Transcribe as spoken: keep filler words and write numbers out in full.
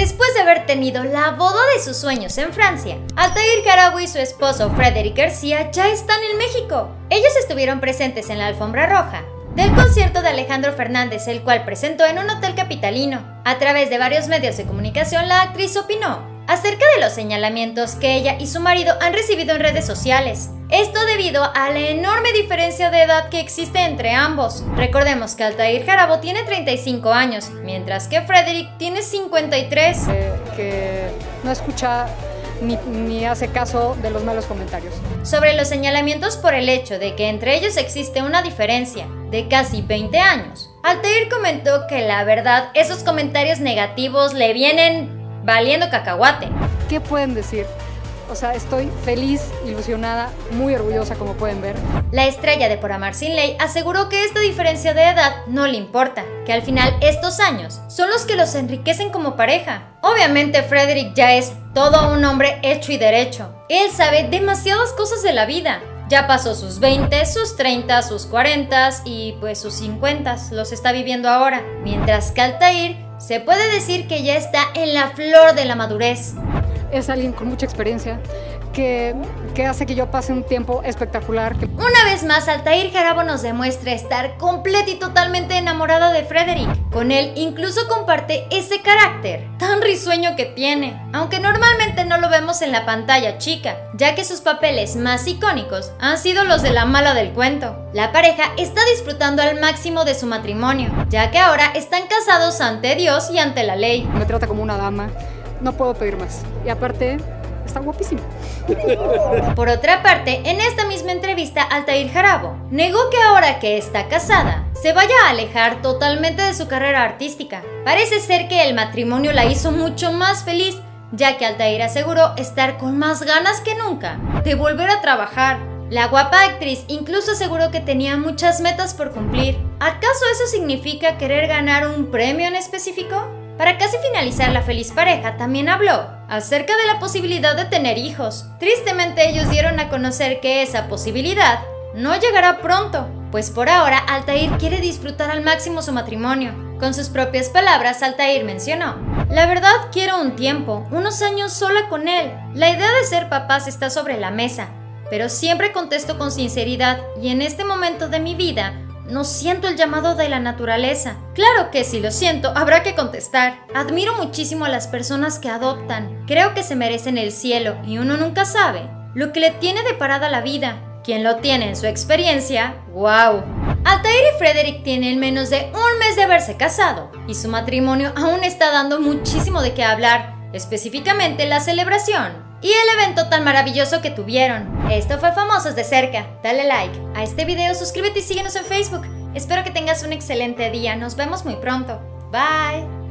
Después de haber tenido la boda de sus sueños en Francia, Altair Jarabo y su esposo Frédéric García ya están en México. Ellos estuvieron presentes en la alfombra roja del concierto de Alejandro Fernández, el cual presentó en un hotel capitalino. A través de varios medios de comunicación, la actriz opinó acerca de los señalamientos que ella y su marido han recibido en redes sociales. Esto debido a la enorme diferencia de edad que existe entre ambos. Recordemos que Altair Jarabo tiene treinta y cinco años, mientras que Frédéric tiene cincuenta y tres. Eh, que no escucha ni, ni hace caso de los malos comentarios. Sobre los señalamientos por el hecho de que entre ellos existe una diferencia de casi veinte años, Altair comentó que la verdad esos comentarios negativos le vienen valiendo cacahuate. ¿Qué pueden decir? O sea, estoy feliz, ilusionada, muy orgullosa, como pueden ver. La estrella de Por Amar Sin Ley aseguró que esta diferencia de edad no le importa, que al final estos años son los que los enriquecen como pareja. Obviamente Frédéric ya es todo un hombre hecho y derecho. Él sabe demasiadas cosas de la vida. Ya pasó sus veinte, sus treinta, sus cuarenta y pues sus cincuenta, los está viviendo ahora. Mientras que Altair se puede decir que ya está en la flor de la madurez. Es alguien con mucha experiencia que, que hace que yo pase un tiempo espectacular. Una vez más, Altair Jarabo nos demuestra estar completa y totalmente enamorada de Frédéric. Con él incluso comparte ese carácter tan risueño que tiene, aunque normalmente no lo vemos en la pantalla chica, ya que sus papeles más icónicos han sido los de la mala del cuento. La pareja está disfrutando al máximo de su matrimonio, ya que ahora están casados ante Dios y ante la ley. Me trata como una dama. No puedo pedir más. Y aparte, está guapísimo. Por otra parte, en esta misma entrevista, Altair Jarabo negó que ahora que está casada, se vaya a alejar totalmente de su carrera artística. Parece ser que el matrimonio la hizo mucho más feliz, ya que Altair aseguró estar con más ganas que nunca de volver a trabajar. La guapa actriz incluso aseguró que tenía muchas metas por cumplir. ¿Acaso eso significa querer ganar un premio en específico? Para casi finalizar, la feliz pareja también habló acerca de la posibilidad de tener hijos. Tristemente, ellos dieron a conocer que esa posibilidad no llegará pronto, pues por ahora Altair quiere disfrutar al máximo su matrimonio. Con sus propias palabras, Altair mencionó: "La verdad, quiero un tiempo, unos años sola con él. La idea de ser papás está sobre la mesa, pero siempre contesto con sinceridad y en este momento de mi vida no siento el llamado de la naturaleza. Claro que si lo siento, habrá que contestar. Admiro muchísimo a las personas que adoptan. Creo que se merecen el cielo y uno nunca sabe lo que le tiene deparada la vida. Quien lo tiene en su experiencia, ¡wow! Altair y Frédéric tienen menos de un mes de haberse casado y su matrimonio aún está dando muchísimo de qué hablar, específicamente la celebración y el evento tan maravilloso que tuvieron. Esto fue Famosos de Cerca. Dale like a este video, suscríbete y síguenos en Facebook. Espero que tengas un excelente día. Nos vemos muy pronto. Bye.